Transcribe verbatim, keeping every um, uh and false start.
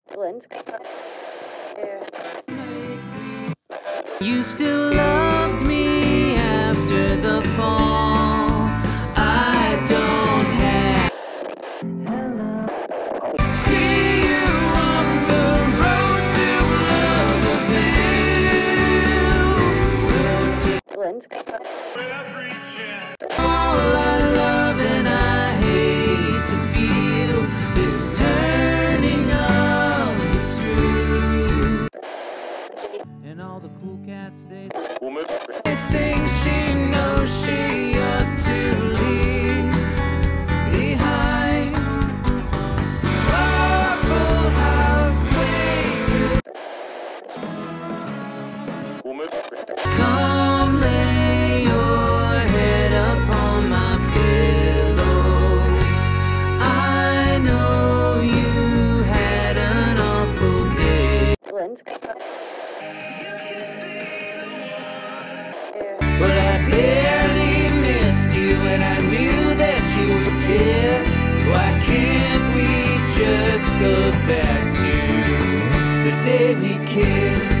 You still loved me after the fall. I don't have. See you on the road to love. All I love and I hate to feel this turning of the screw. And all the cool cats, they think she knows she ought to leave behind. Waffle House waitress. Come lay your head upon my pillow. I know you had an awful day. But I barely missed you and I knew that you were pissed. Why can't we just go back to the day we kissed?